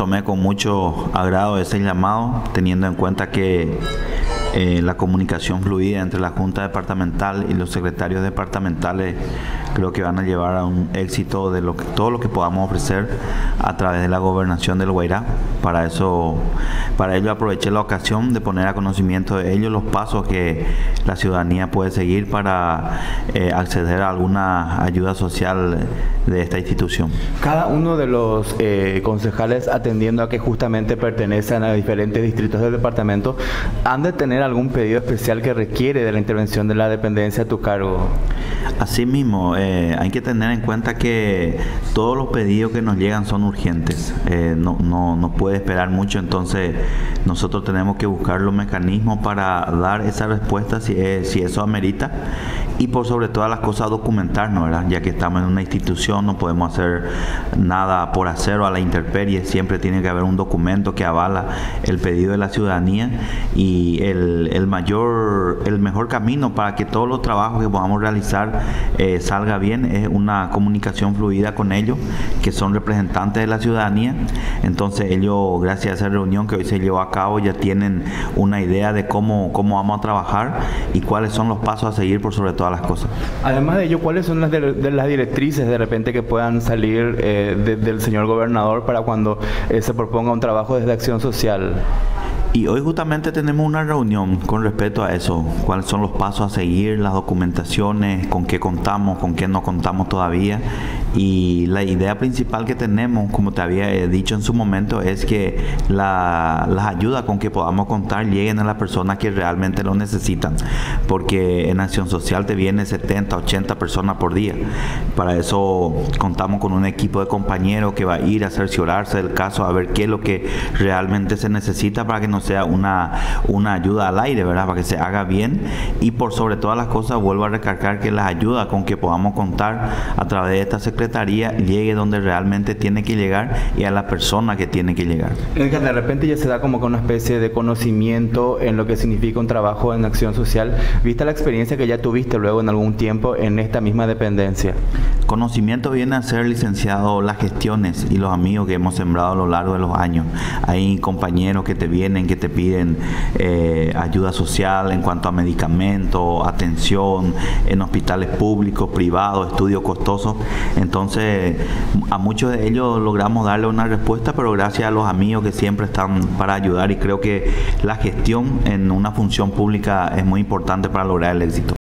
tomé con mucho agrado ese llamado, teniendo en cuenta que la comunicación fluida entre la Junta Departamental y los secretarios departamentales creo que van a llevar a un éxito de todo lo que podamos ofrecer a través de la gobernación del Guairá. Para ello aproveché la ocasión de poner a conocimiento de ellos los pasos que la ciudadanía puede seguir para acceder a alguna ayuda social de esta institución. Cada uno de los concejales, atendiendo a que justamente pertenecen a diferentes distritos del departamento, han de tener algún pedido especial que requiere de la intervención de la dependencia a tu cargo. Asimismo, hay que tener en cuenta que todos los pedidos que nos llegan son urgentes, no puede esperar mucho, entonces nosotros tenemos que buscar los mecanismos para dar esa respuesta si eso amerita, y por sobre todas las cosas documentarnos, ¿verdad? Ya que estamos en una institución, no podemos hacer nada por hacer o a la intemperie, siempre tiene que haber un documento que avala el pedido de la ciudadanía, y el mejor camino para que todos los trabajos que podamos realizar salga bien es una comunicación fluida con ellos, que son representantes de la ciudadanía. Entonces ellos, gracias a esa reunión que hoy se llevó a cabo, ya tienen una idea de cómo vamos a trabajar y cuáles son los pasos a seguir por sobre todas las cosas. Además de ello, ¿cuáles son las directrices de repente que puedan salir del señor gobernador para cuando se proponga un trabajo desde Acción Social? Y hoy justamente tenemos una reunión con respecto a eso, cuáles son los pasos a seguir, las documentaciones, con qué contamos, con qué no contamos todavía. Y la idea principal que tenemos, como te había dicho en su momento, es que las ayudas con que podamos contar lleguen a las personas que realmente lo necesitan, porque en Acción Social te vienen 70, 80 personas por día. Para eso contamos con un equipo de compañeros que va a ir a cerciorarse del caso, a ver qué es lo que realmente se necesita para que no sea una ayuda al aire, ¿verdad? Para que se haga bien. Y por sobre todas las cosas, vuelvo a recalcar que las ayudas con que podamos contar a través de esta secretaría llegue donde realmente tiene que llegar y a la persona que tiene que llegar. Edgar, de repente ya se da como que una especie de conocimiento en lo que significa un trabajo en Acción Social, vista la experiencia que ya tuviste luego en algún tiempo en esta misma dependencia. Conocimiento viene a ser, licenciado, las gestiones y los amigos que hemos sembrado a lo largo de los años. Hay compañeros que te vienen, que te piden ayuda social en cuanto a medicamentos, atención en hospitales públicos, privados, estudios costosos. Entonces, a muchos de ellos logramos darle una respuesta, pero gracias a los amigos que siempre están para ayudar, y creo que la gestión en una función pública es muy importante para lograr el éxito.